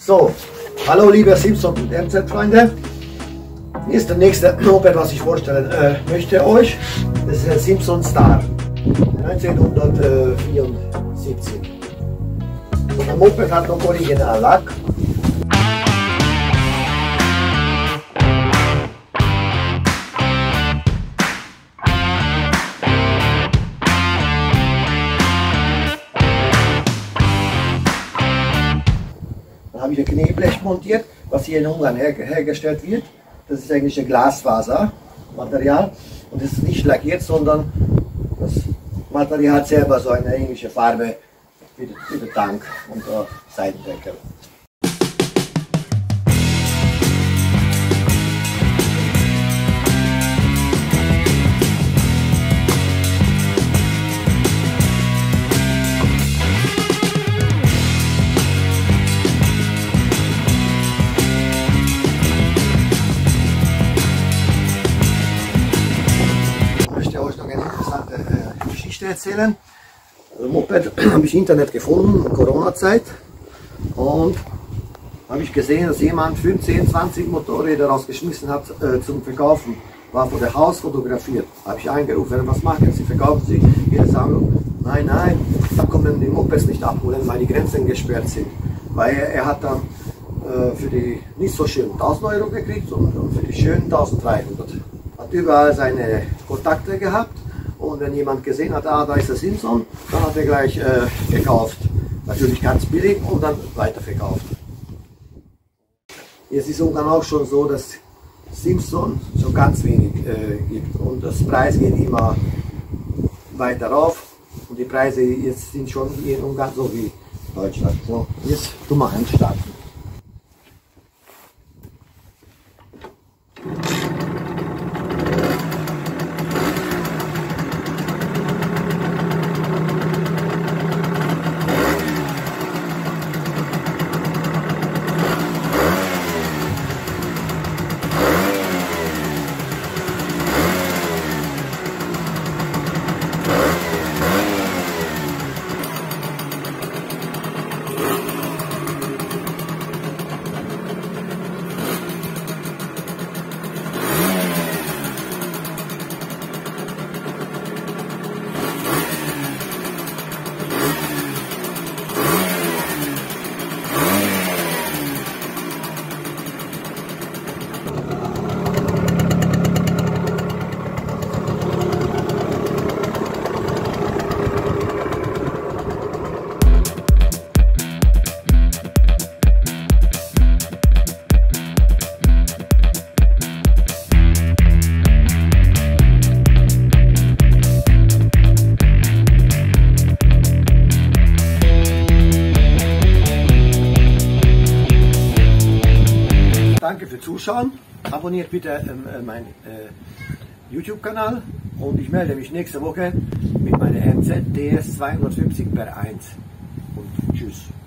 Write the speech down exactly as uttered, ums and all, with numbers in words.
So, hallo liebe Simpson und M Z-Freunde. Hier ist der nächste Moped, was ich vorstellen äh, möchte euch. Das ist der Simpson Star neunzehnhundertvierundsiebzig. Und der Moped hat noch original Lack. Dann habe ich ein Knieblech montiert, was hier in Ungarn her hergestellt wird. Das ist eigentlich ein Glasfasermaterial und es ist nicht lackiert, sondern das Material hat selber so eine ähnliche Farbe wie der, wie der Tank und der Seitendeckel. Erzählen. Das Moped habe ich im Internet gefunden, in Corona-Zeit, und habe ich gesehen, dass jemand fünfzehn, zwanzig Motorräder rausgeschmissen hat äh, zum Verkaufen. War vor dem Haus fotografiert. Habe ich angerufen, was machen Sie, verkaufen Sie? Jeder sagt, nein, nein, da kommen die Mopeds nicht abholen, weil die Grenzen gesperrt sind. Weil er, er hat dann äh, für die nicht so schönen tausend Euro gekriegt und, und für die schönen eintausenddreihundert. Hat überall seine Kontakte gehabt. Und wenn jemand gesehen hat, ah, da ist der Simpson, dann hat er gleich äh, gekauft. Natürlich ganz billig und dann weiterverkauft. Jetzt ist es auch schon so, dass Simpson so ganz wenig äh, gibt. Und das Preis geht immer weiter rauf. Und die Preise jetzt sind schon hier in Ungarn so wie Deutschland. So, jetzt tun wir einstarten. Danke fürs Zuschauen, abonniert bitte ähm, äh, meinen äh, YouTube-Kanal und ich melde mich nächste Woche mit meiner M Z D S zweihundertfünfzig per eins und tschüss.